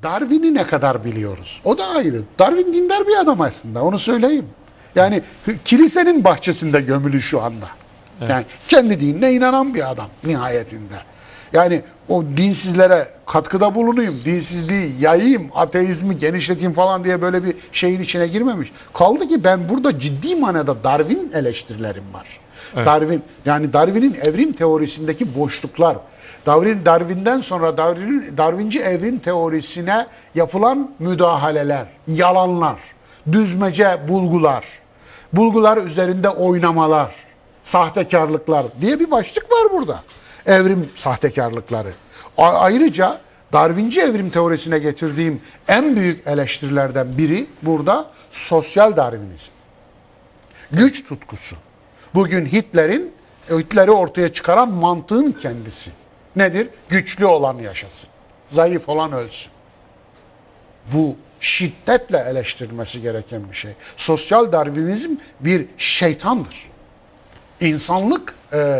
Darwin'i ne kadar biliyoruz? O da ayrı. Darwin dindar bir adam aslında, onu söyleyeyim. Yani kilisenin bahçesinde gömülü şu anda. Evet. Yani kendi dinine inanan bir adam nihayetinde. Yani o dinsizlere katkıda bulunayım, dinsizliği yayayım, ateizmi genişleteyim falan diye böyle bir şeyin içine girmemiş. Kaldı ki ben burada ciddi manada Darwin eleştirilerim var. Evet. Darwin'in evrim teorisindeki boşluklar, Darwin'den sonra Darwinci evrim teorisine yapılan müdahaleler, yalanlar, düzmece bulgular üzerinde oynamalar, sahtekarlıklar diye bir başlık var burada. Evrim sahtekarlıkları. Ayrıca Darwinci evrim teorisine getirdiğim en büyük eleştirilerden biri burada sosyal Darwinizm. Güç tutkusu. Bugün Hitler'i ortaya çıkaran mantığın kendisi. Nedir? Güçlü olan yaşasın. Zayıf olan ölsün. Bu şiddetle eleştirilmesi gereken bir şey. Sosyal Darwinizm bir şeytandır. İnsanlık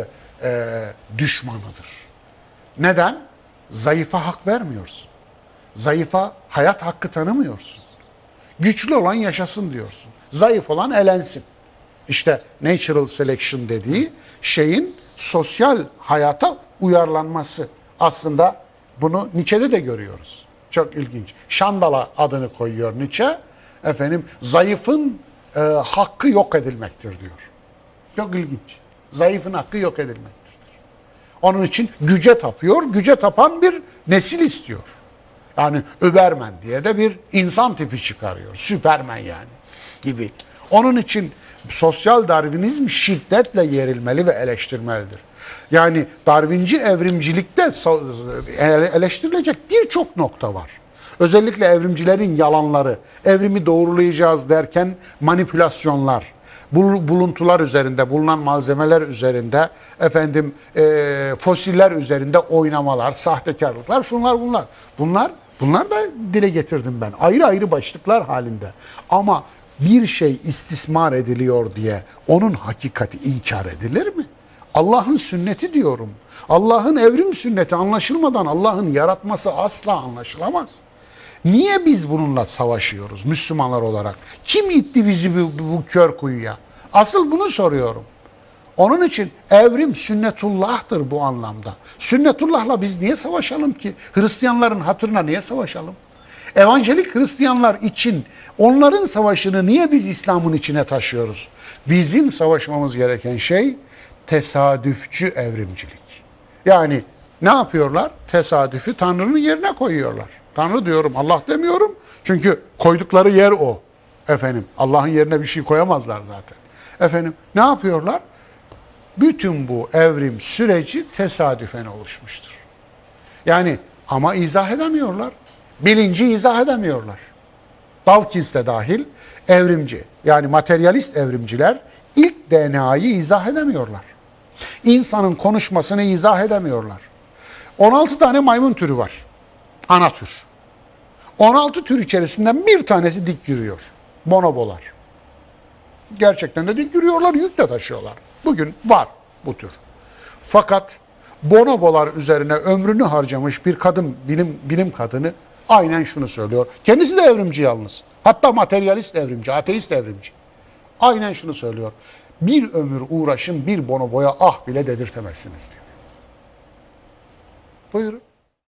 düşmanıdır. Neden? Zayıfa hak vermiyorsun. Zayıfa hayat hakkı tanımıyorsun. Güçlü olan yaşasın diyorsun. Zayıf olan elensin. İşte natural selection dediği şeyin sosyal hayata uyarlanması. Aslında bunu Nietzsche'de de görüyoruz. Çok ilginç. Şandala adını koyuyor Nietzsche. Zayıfın hakkı yok edilmektir diyor. Çok ilginç. Zayıfın hakkı yok edilmektir. Onun için güce tapıyor. Güce tapan bir nesil istiyor. Yani Überman diye de bir insan tipi çıkarıyor. Süpermen yani gibi. Onun için sosyal Darwinizm şiddetle yerilmeli ve eleştirmelidir. Yani Darwinci evrimcilikte eleştirilecek birçok nokta var. Özellikle evrimcilerin yalanları, evrimi doğrulayacağız derken manipülasyonlar, buluntular üzerinde, bulunan malzemeler üzerinde, fosiller üzerinde oynamalar, sahtekarlıklar, şunlar bunlar. Bunlar da dile getirdim ben. Ayrı ayrı başlıklar halinde. Ama bir şey istismar ediliyor diye onun hakikati inkar edilir mi? Allah'ın sünneti diyorum. Allah'ın evrim sünneti anlaşılmadan Allah'ın yaratması asla anlaşılamaz. Niye biz bununla savaşıyoruz Müslümanlar olarak? Kim itti bizi bu kör kuyuya? Asıl bunu soruyorum. Onun için evrim sünnetullah'tır bu anlamda. Sünnetullah'la biz niye savaşalım ki? Hristiyanların hatırına niye savaşalım? Evangelik Hristiyanlar için onların savaşını niye biz İslam'ın içine taşıyoruz? Bizim savaşmamız gereken şey tesadüfçü evrimcilik. Yani ne yapıyorlar? Tesadüfü Tanrı'nın yerine koyuyorlar. Tanrı diyorum, Allah demiyorum. Çünkü koydukları yer o. Allah'ın yerine bir şey koyamazlar zaten. Ne yapıyorlar? Bütün bu evrim süreci tesadüfen oluşmuştur. Yani ama izah edemiyorlar. Bilinci izah edemiyorlar. Dawkins de dahil evrimci, yani materyalist evrimciler ilk DNA'yı izah edemiyorlar. İnsanın konuşmasını izah edemiyorlar. 16 tane maymun türü var. Ana tür. 16 tür içerisinden bir tanesi dik yürüyor. Bonobolar. Gerçekten de dik yürüyorlar, yük de taşıyorlar. Bugün var bu tür. Fakat bonobolar üzerine ömrünü harcamış bir kadın, bilim kadını aynen şunu söylüyor. Kendisi de evrimci yalnız. Hatta materyalist evrimci, ateist evrimci. Aynen şunu söylüyor. Bir ömür uğraşın bir bonoboya ah bile dedirtemezsiniz diyor. Buyurun.